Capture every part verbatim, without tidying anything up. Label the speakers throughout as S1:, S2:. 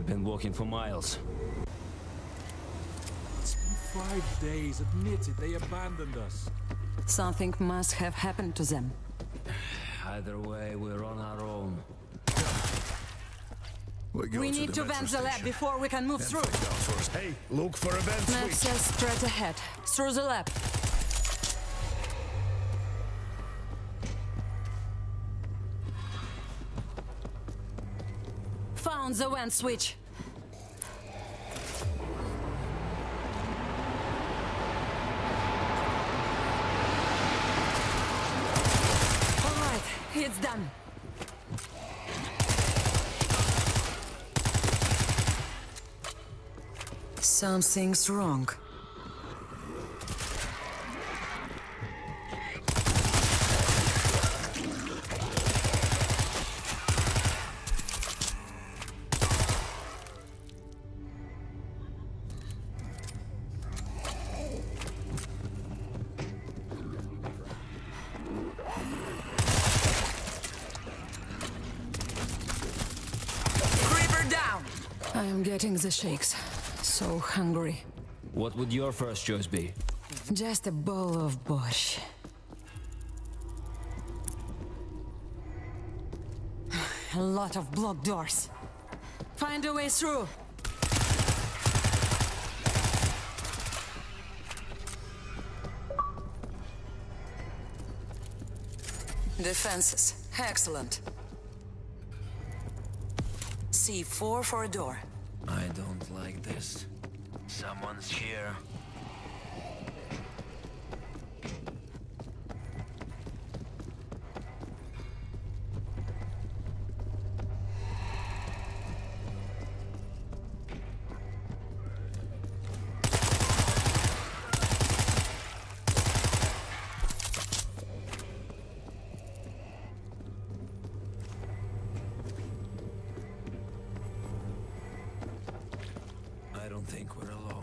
S1: been walking for miles.
S2: It's been five days. Admit it, they abandoned us.
S3: Something must have happened to them.
S1: Either way, we're on our own.
S4: We,
S3: we need to vent the lab before we can move through.
S4: Hey, look for a vent
S3: Map
S4: switch.
S3: says straight ahead, through the lab. Found the vent switch. All right, it's done. Something's wrong. Creeper down! I am getting the shakes. So hungry.
S1: What would your first choice be?
S3: Just a bowl of borscht. A lot of blocked doors. Find a way through. Defenses. Excellent. C four for a door.
S1: I don't like this. Someone's here. I don't think we're alone.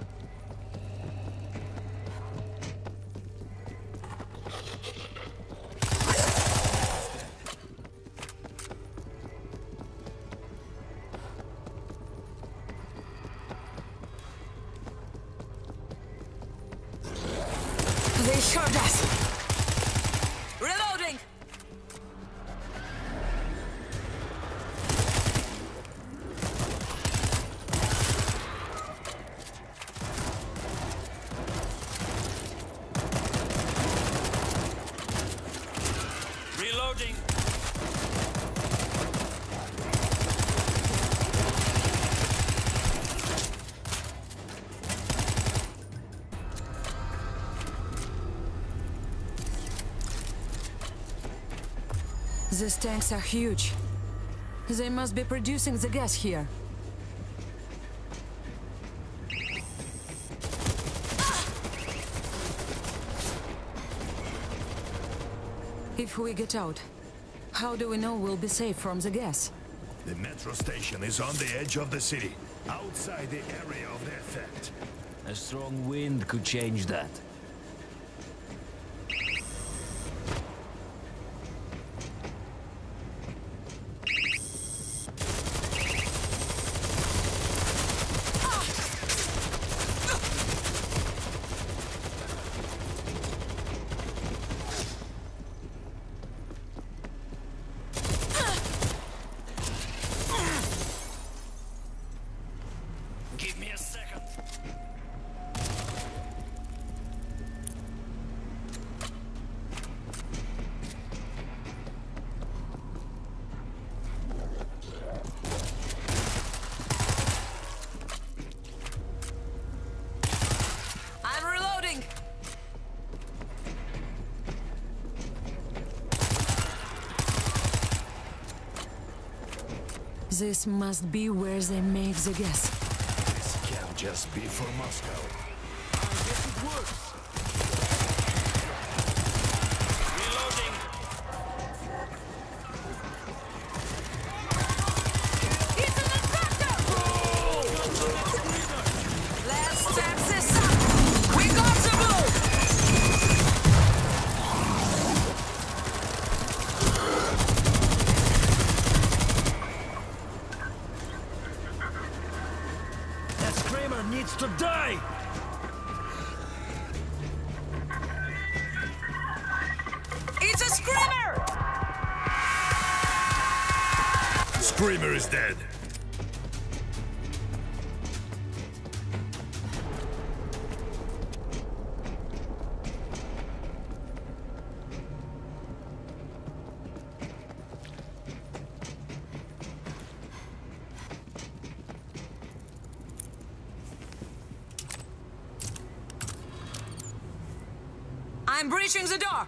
S3: They shot us! Reloading!
S1: Reloading!
S3: These tanks are huge. They must be producing the gas here. If we get out, how do we know we'll be safe from the gas?
S4: The metro station is on the edge of the city, outside the area of the effect.
S1: A strong wind could change that. Give me a second.
S3: I'm reloading! This must be where they make the gas.
S4: This can't just be for Moscow.
S2: I guess it works.
S1: Reloading!
S3: It's an infector! Let's step this up! We got to move!
S2: to die!
S3: It's a screamer!
S4: Screamer is dead.
S3: I'm breaching the door!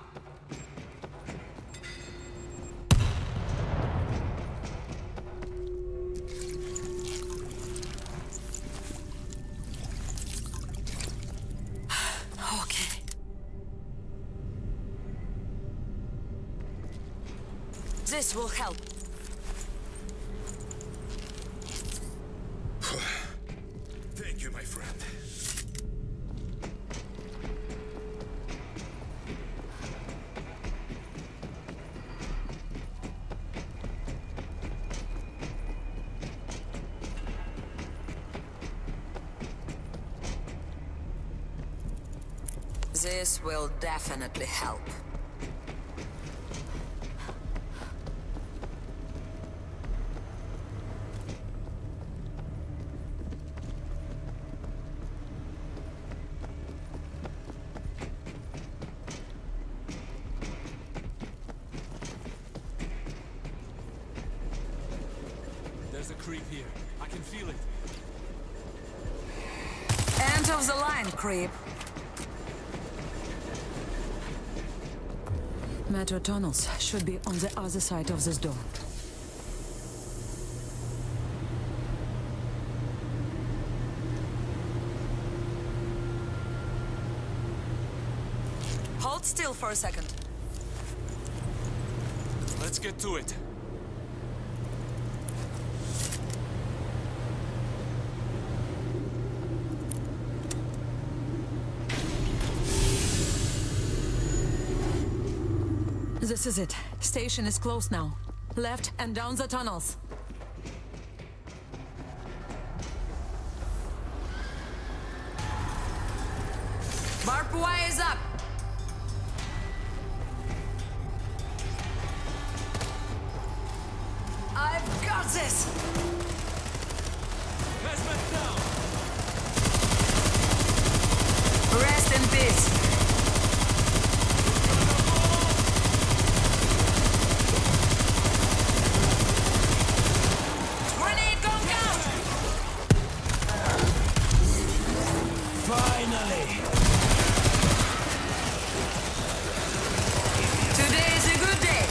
S3: Okay. This will help.
S4: Thank you, my friend.
S3: This will definitely help.
S2: There's a creep here. I can feel it.
S3: End of the line, creep. Metro tunnels should be on the other side of this door. Hold still for a second.
S2: Let's get to it.
S3: This is it. Station is close now. Left and down the tunnels. Barbed wire is up. I've got this.
S2: Hazmat down!
S3: Rest in peace. Grenade gone out.
S2: Finally!
S3: Today is a good day.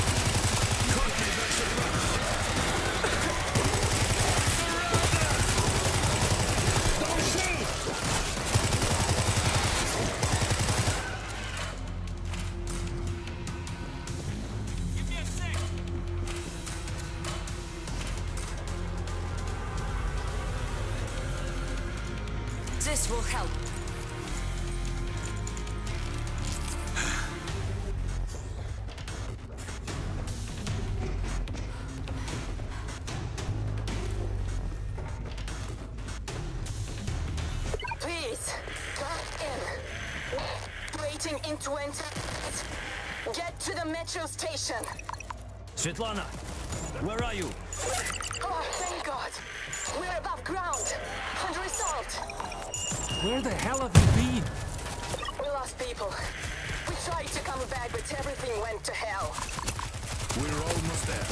S2: Give me a sec!
S3: This will help.
S5: Please, come in. Waiting in twenty. Get to the metro station.
S6: Svetlana, where are you?
S5: Oh, thank God. We're above ground. Unresolved.
S2: Where the hell have you been?
S5: We lost people. We tried to come back, but everything went to hell.
S4: We're almost there.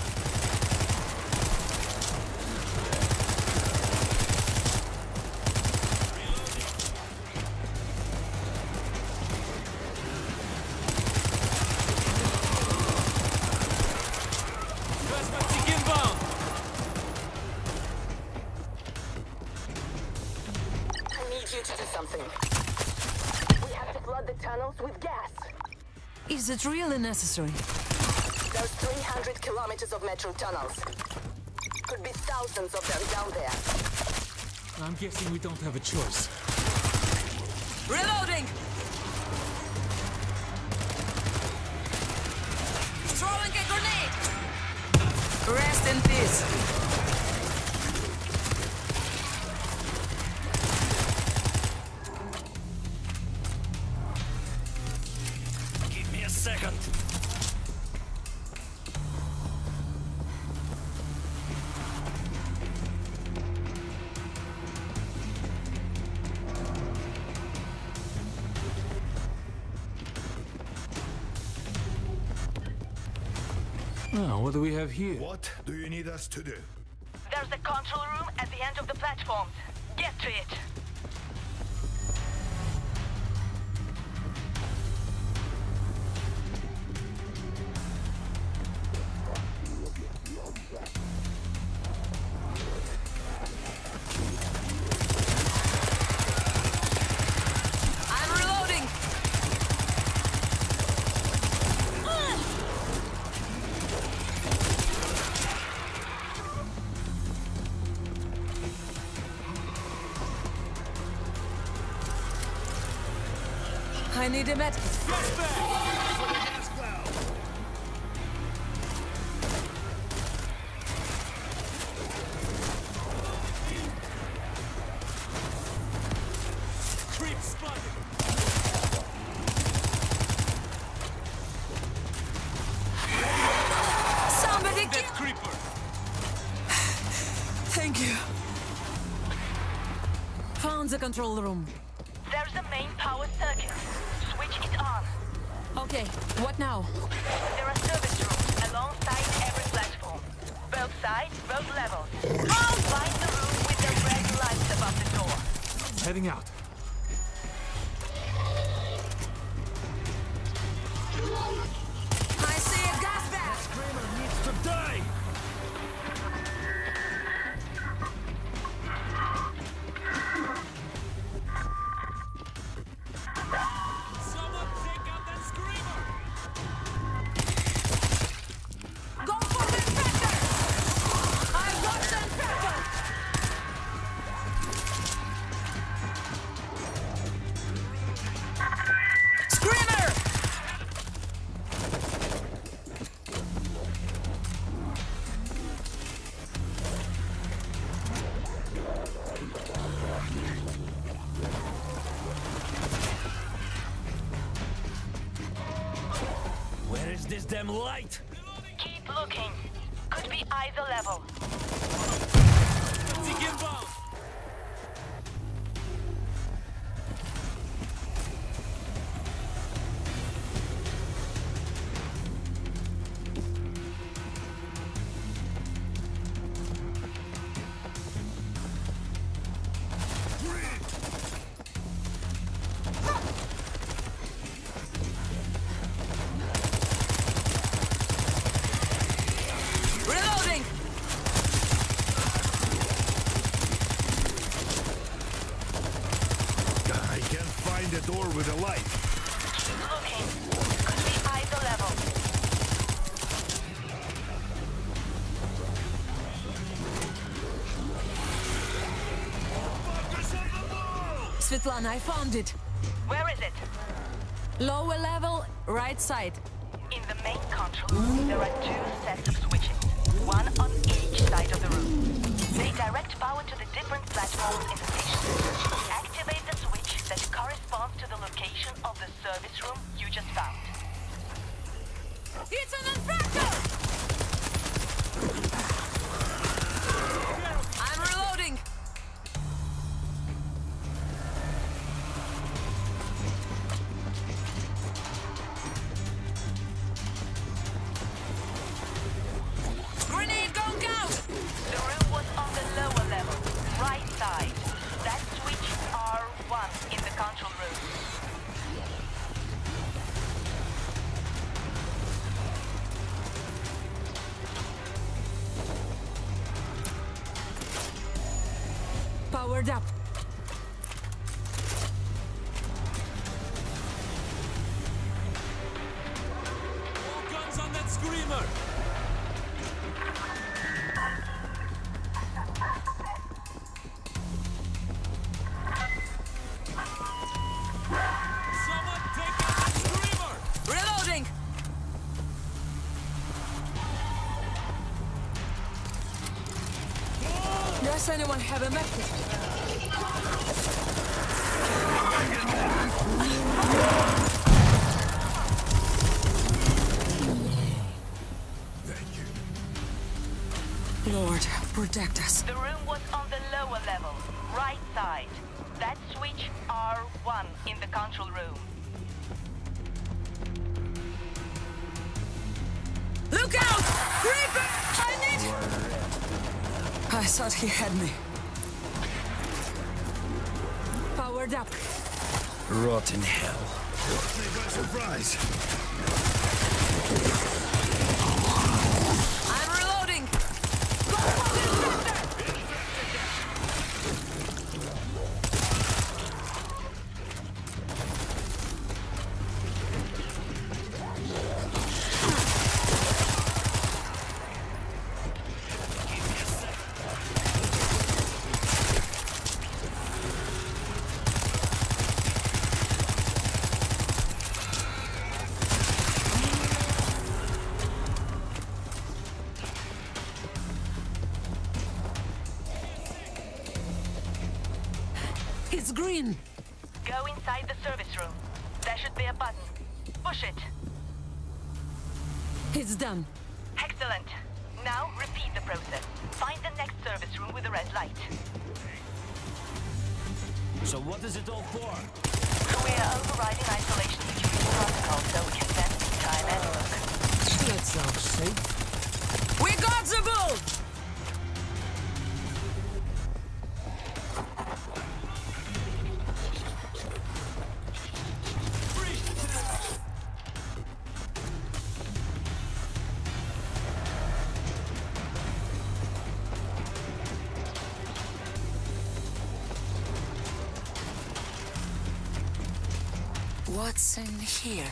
S2: Hazmat inbound!
S5: I need you to do something. We have to flood the tunnels with gas.
S3: Is it really necessary?
S5: There's three hundred kilometers of metro tunnels. Could be thousands of them down there.
S2: I'm guessing we don't have a choice.
S3: Reloading! Throwing a grenade! Rest in peace.
S2: Oh, what do we have here?
S4: What do you need us to do?
S5: There's a control room at the end of the platforms. Get to it.
S3: I'm reloading! I need a med.
S2: Creep spotted!
S3: Somebody
S2: That
S3: get...
S2: creeper!
S3: Thank you. Found the control room.
S5: There's a main power circuit. Switch it on.
S3: Okay, what now?
S5: There are service rooms alongside every platform. Both sides, both levels. Find the room with the red lights above the door.
S2: Heading out.
S3: I see a gas bag!
S6: Screamer needs to die!
S2: Someone take out that screamer!
S3: Go for the infector! I got the infector! Screamer!
S6: Where is this damn light?
S5: Keep looking. Could be either level.
S2: Dig inbound!
S3: Reloading!
S4: I can't find a door with a light.
S5: Keep looking. Could be either level.
S3: Svetlana, I found it.
S5: Where is it?
S3: Lower level, right side.
S5: In the main control room, there are two sets of switches. One on each side of the room. They direct power to the different platforms in the station. Activate the switch that corresponds to the location of the service room you just found.
S3: It's an infector! I'm reloading! Grenade going out!
S5: The room was on the lower level, right side. That switch R one in the control room.
S3: Powered up.
S2: All guns on that screamer! Someone take out that screamer!
S3: Reloading! Does anyone have a medkit?
S4: Thank you.
S3: Lord, protect us.
S5: The room was on the lower level, right side. That switch R one in the control room.
S3: Look Look out! Creeper! I need... I thought he had me. Powered up.
S6: Rotten hell.
S4: Caught me by surprise.
S3: I'm reloading! Go for the inspector! It's green.
S5: Go inside the service room. There should be a button. Push it.
S3: It's done.
S5: Excellent. Now repeat the process. Find the next service room with a red light.
S6: So what is it all for?
S5: We are overriding isolation security protocol so we can vent the entire network.
S2: That sounds safe.
S3: We got the bull! What's in here?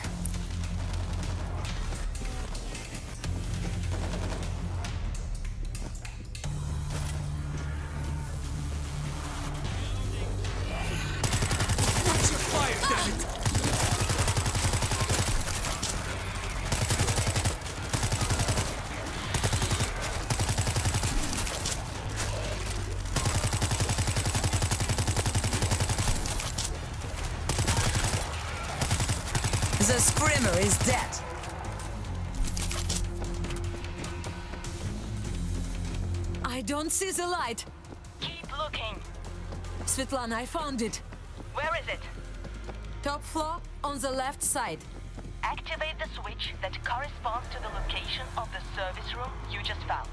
S2: Watch your fire, damn it!
S3: The screamer is dead. I don't see the light.
S5: Keep looking.
S3: Svetlana, I found it.
S5: Where is it?
S3: Top floor on the left side.
S5: Activate the switch that corresponds to the location of the service room you just found.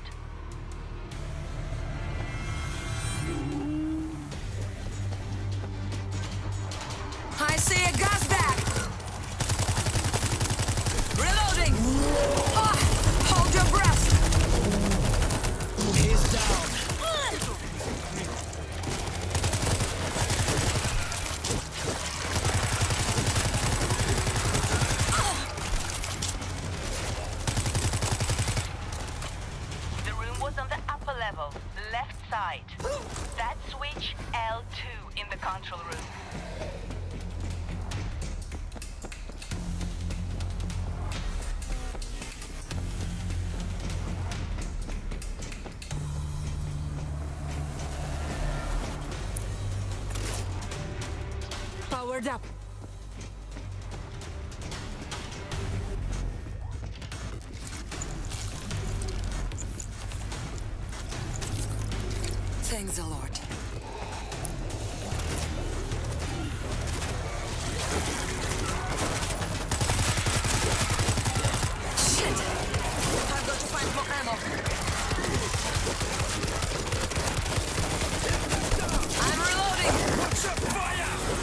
S3: I see a gas bag. Reloading. Ah, hold your breath.
S6: He's down.
S5: The room was on the upper level, left side. That switch L two in the control room.
S3: Powered up. Thank the Lord. Shit! I've got to find more ammo. I'm reloading!
S4: Watch your fire!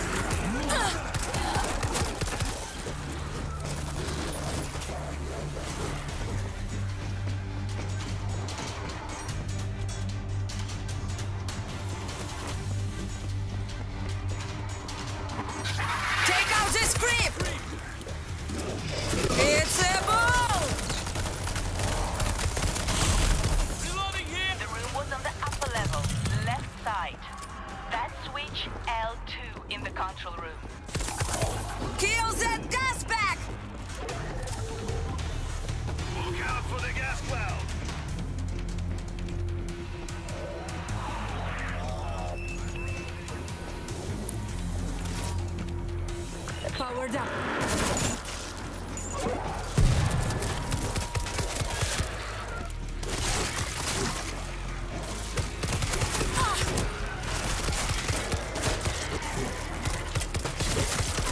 S3: Take out this creep! It's a bull!
S6: Reloading here.
S5: The room was on the upper level, left side. That switch L two in the control room.
S3: Kill that gas bag!
S4: Look out for the gas cloud!
S3: Powered up.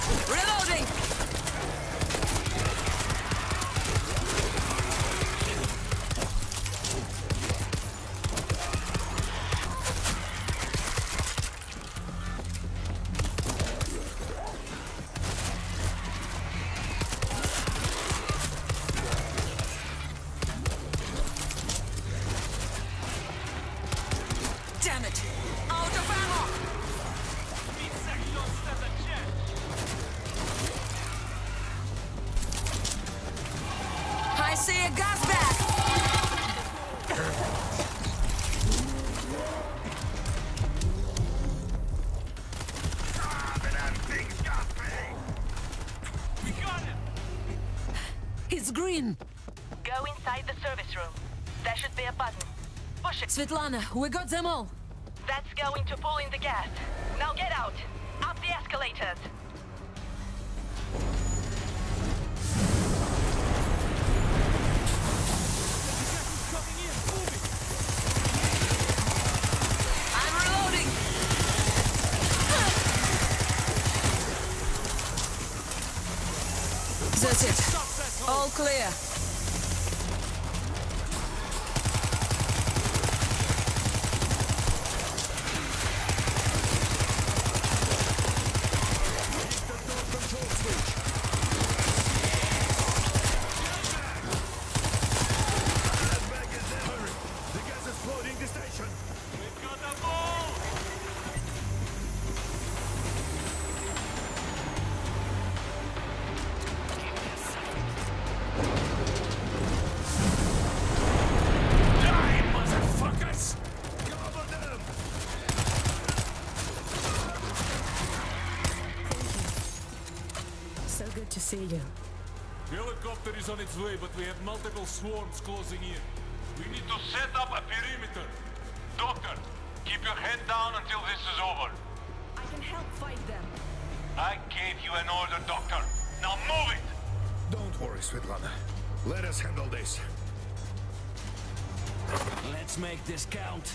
S3: Reloading! green.
S5: Go inside the service room. There should be a button. Push it.
S3: Svetlana, we got them all.
S5: That's going to pull in the gas. Now get out. Up the escalators.
S3: I'm reloading. That's it. All clear.
S7: So good to see you.
S2: Helicopter is on its way, but we have multiple swarms closing in.
S8: We need to set up a perimeter. Doctor, keep your head down until this is over.
S7: I can help fight them.
S8: I gave you an order, Doctor. Now move it!
S4: Don't worry, Svetlana. Let us handle this.
S6: Let's make this count.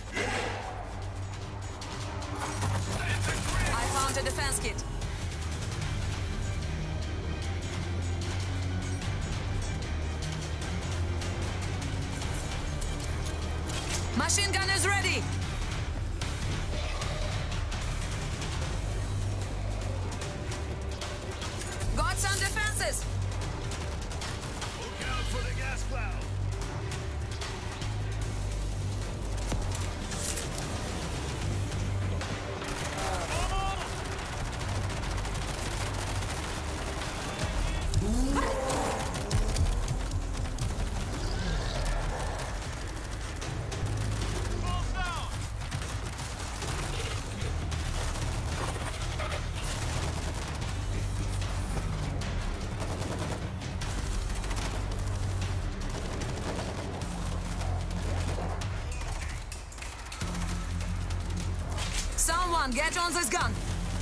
S3: I found a defense kit. Machine gun is ready! Got some defenses!
S4: Look out for the gas cloud!
S3: Someone get on this gun!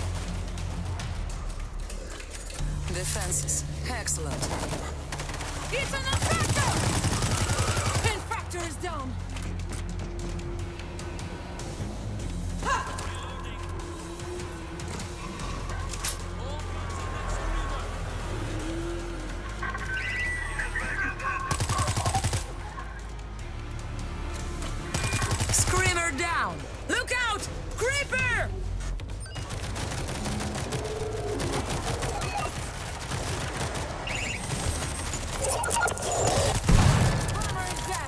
S3: Defenses. Excellent. It's an infractor! Infractor is down! Screamer down! Look out! Creeper! Bomber is dead!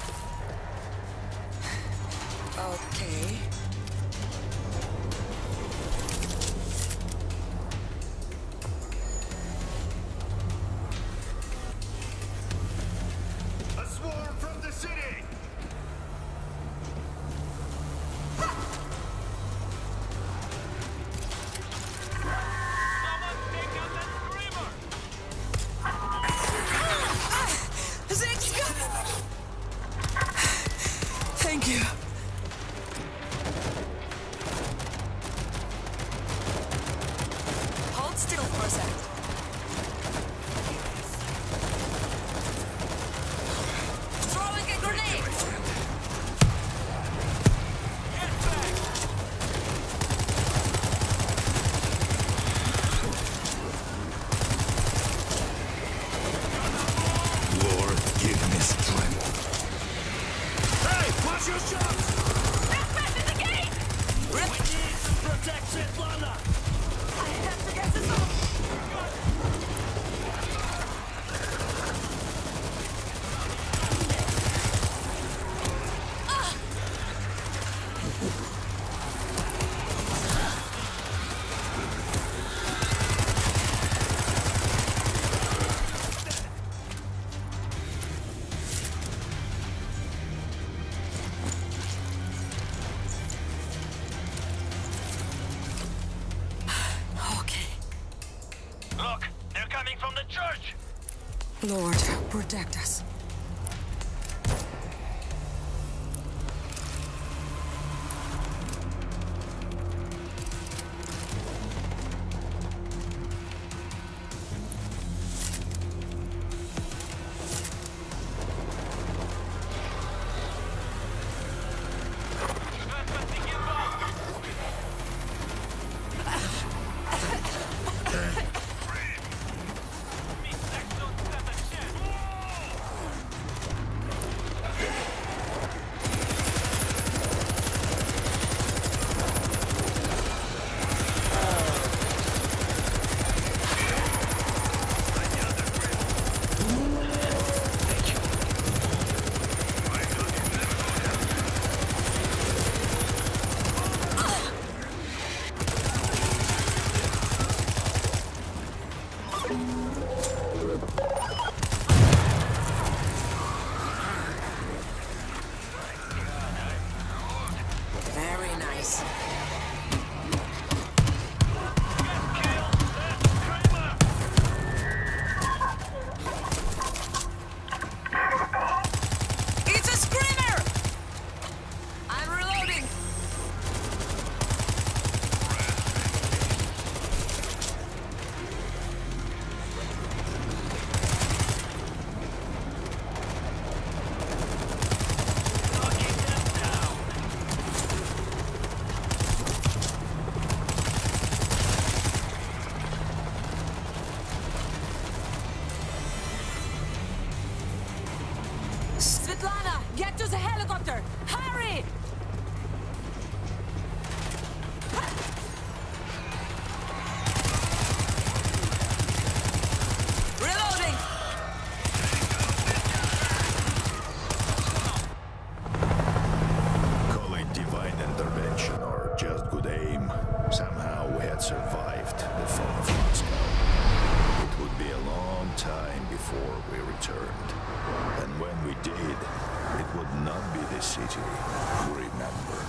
S3: Okay.
S4: A swarm from the city!
S8: Someone take out that screamer!
S3: Thanks God! Thank you. Hold still for a second. Throwing a grenade!
S4: Lord, give me strength. Hey, watch your shots!
S3: Rip!
S6: Protect Svetlana!
S3: I have to get this off! Lord, protect us. Svetlana, get to the helicopter! Hurry! Reloading!
S4: Call it divine intervention or just good aim. Somehow we had survived the fall of Moscow. It would be a long time before we returned. And when we did, it would not be the city you remember.